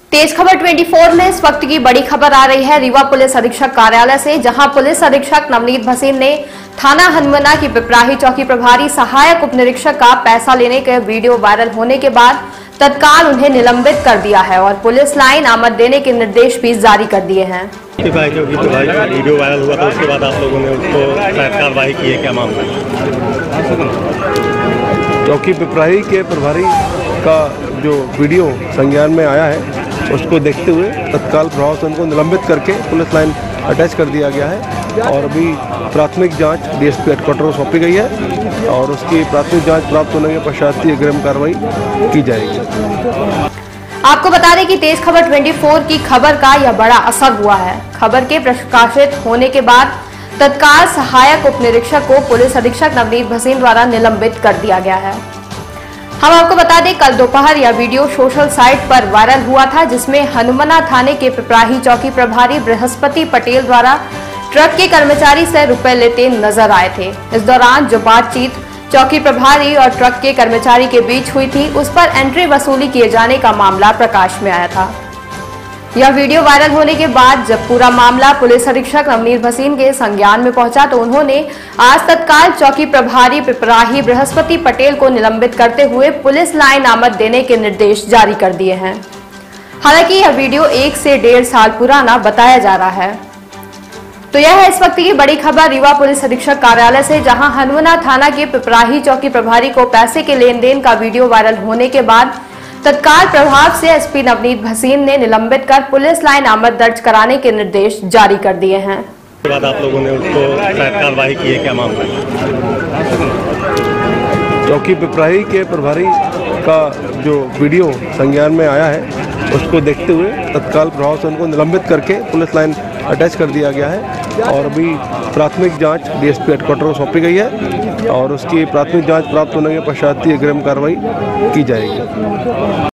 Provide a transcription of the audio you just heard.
तेज खबर 24 में इस वक्त की बड़ी खबर आ रही है रीवा पुलिस अधीक्षक कार्यालय से, जहां पुलिस अधीक्षक नवनीत भसीन ने थाना हनुमना की पिपराही चौकी प्रभारी सहायक उप निरीक्षक का पैसा लेने के वीडियो वायरल होने के बाद तत्काल उन्हें निलंबित कर दिया है और पुलिस लाइन आमद देने के निर्देश भी जारी कर दिए हैं। वीडियो वायरल हुआ था, उसके बाद आप लोगों ने उसको कार्रवाई की है, क्या मामला? चौकी पिपराही के प्रभारी का जो वीडियो संज्ञान में आया है उसको देखते हुए तत्काल प्रभाव से उनको निलंबित करके पुलिस लाइन अटैच कर दिया गया है और अभी प्राथमिक जांच डीएसपी हेडक्वार्टर को सौंपी गई है और उसकी प्राथमिक जांच प्राप्त होने के पश्चात ही अग्रिम कार्रवाई की जाएगी। आपको बता दें कि तेज खबर 24 की खबर का यह बड़ा असर हुआ है। खबर के प्रकाशित होने के बाद तत्काल सहायक उप निरीक्षक को पुलिस अधीक्षक नवनीत भसीन द्वारा निलंबित कर दिया गया है। हम आपको बता दें, कल दोपहर यह वीडियो सोशल साइट पर वायरल हुआ था, जिसमें हनुमना थाने के पिपराही चौकी प्रभारी बृहस्पति पटेल द्वारा ट्रक के कर्मचारी से रुपए लेते नजर आए थे। इस दौरान जो बातचीत चौकी प्रभारी और ट्रक के कर्मचारी के बीच हुई थी, उस पर एंट्री वसूली किए जाने का मामला प्रकाश में आया था। यह वीडियो वायरल होने के बाद जब पूरा मामला पुलिस अधीक्षक नवनीत भसीन के संज्ञान में पहुंचा तो उन्होंने आज तत्काल चौकी प्रभारी पिपराही बृहस्पति पटेल को निलंबित करते हुए पुलिस लाइन आमद देने के निर्देश जारी कर दिए हैं। हालांकि यह वीडियो 1 से 1.5 साल पुराना बताया जा रहा है। तो यह है इस वक्त की बड़ी खबर रीवा पुलिस अधीक्षक कार्यालय से, जहां हनुमना थाना के पिपराही चौकी प्रभारी को पैसे के लेन देन का वीडियो वायरल होने के बाद तत्काल प्रभाव से एसपी नवनीत भसीन ने निलंबित कर पुलिस लाइन आमद दर्ज कराने के निर्देश जारी कर दिए हैं। उसके बाद आप लोगों ने उसको कार्रवाई की है, क्या मामला? चौकी पिपराही के प्रभारी का जो वीडियो संज्ञान में आया है उसको देखते हुए तत्काल प्रभाव से उनको निलंबित करके पुलिस लाइन अटैच कर दिया गया है और अभी प्राथमिक जांच डीएसपी हेडक्वार्टर को सौंपी गई है और उसकी प्राथमिक जांच प्राप्त होने के पश्चात ही अग्रिम कार्रवाई की जाएगी।